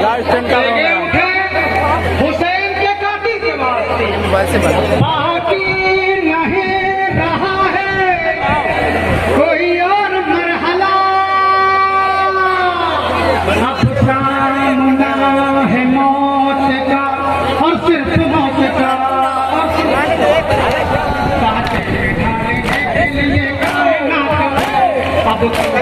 हुसैन के काटी के वास्ते बाकी नहीं रहा है कोई और मरहला। अब सामना है मौत का और सिर्फ मौत का। अब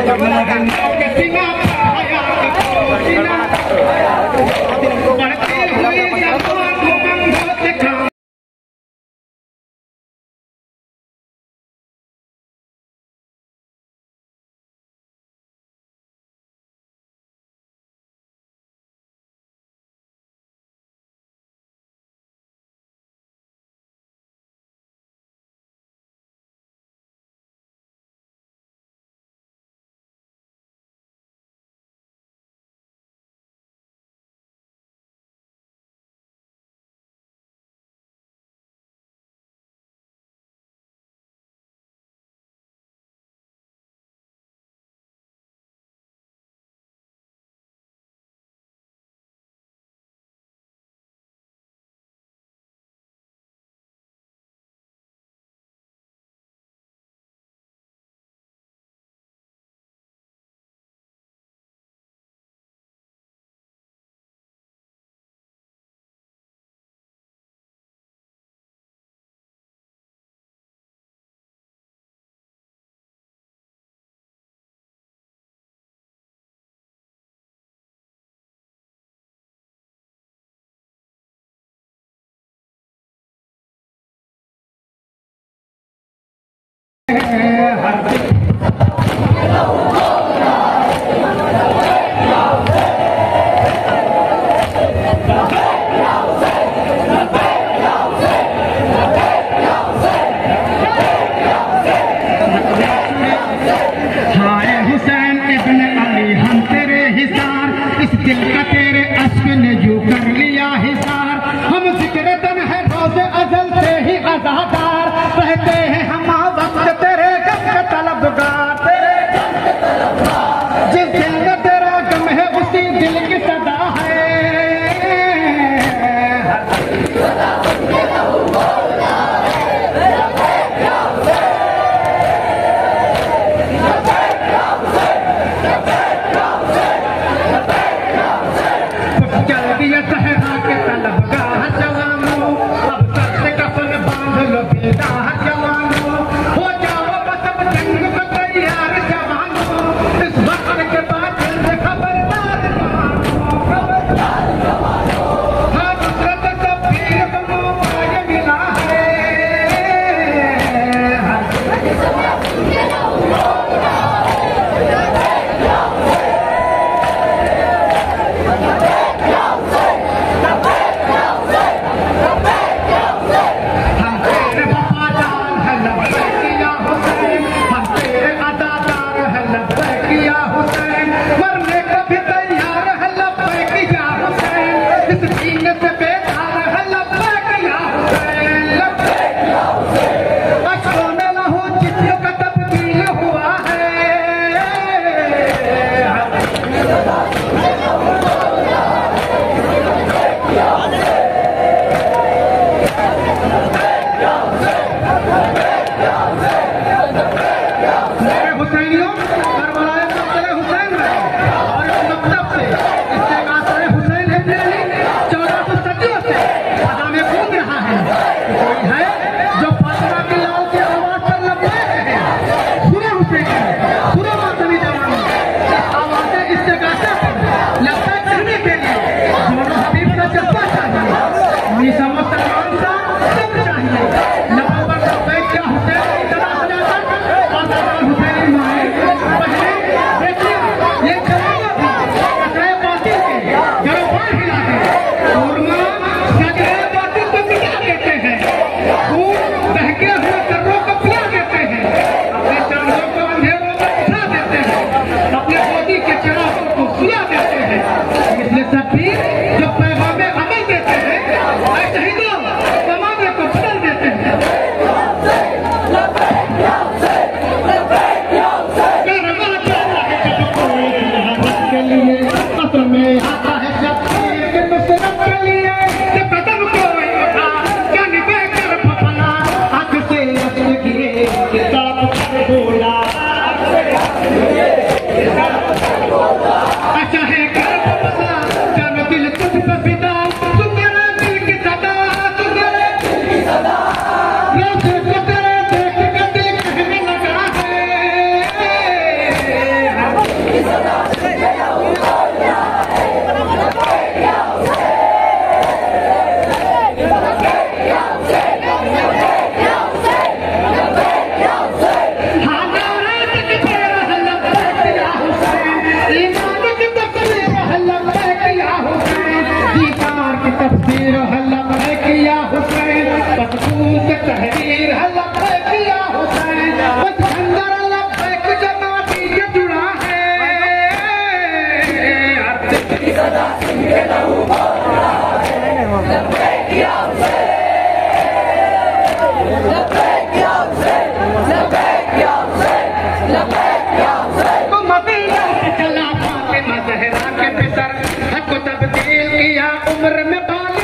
दिल का तेरे अश्क ने जो कर लिया हिसार। हम जिक्र तन है रोज़े अज़ल से ही अज़ादार। रहते हैं हम वक्त तेरे गम के तलबगार। जिस दिल में तेरा गम है उसी दिल की सदा है। में आता है तहरीर किया हुसैन जुड़ा है चला फातिमा ज़हरा के पितर हक को तब्दील किया उम्र में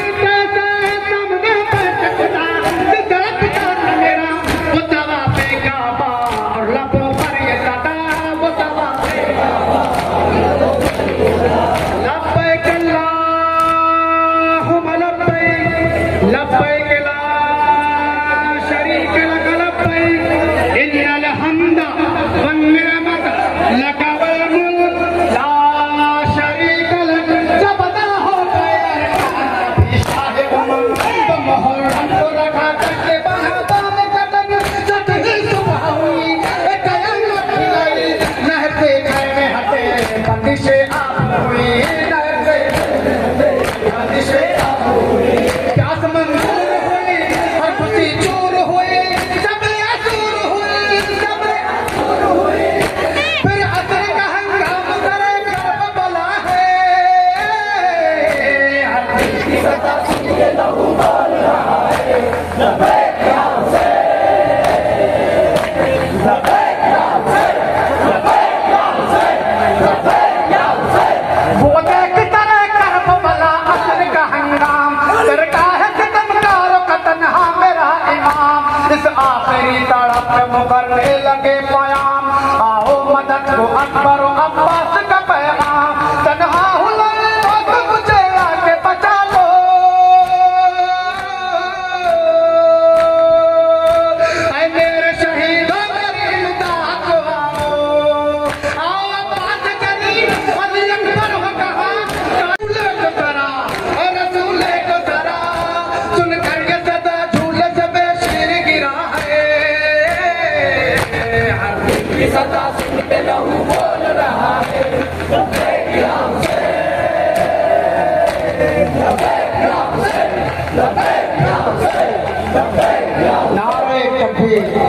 करने लगे पयाम आओ मदद को अकबर अब्बास का पैगाम तन्हा मुझे आके बचा लो ऐ मेरे शहीदों मेरी इमदाद को आओ अब्बास करीम अली अकबर हो कहा रसूले को करा और रसूले को करा सुन कर ये सदा झूले जबे शेर गिरा है सदा सुन के लहू बोल रहा है नारे तकबीर।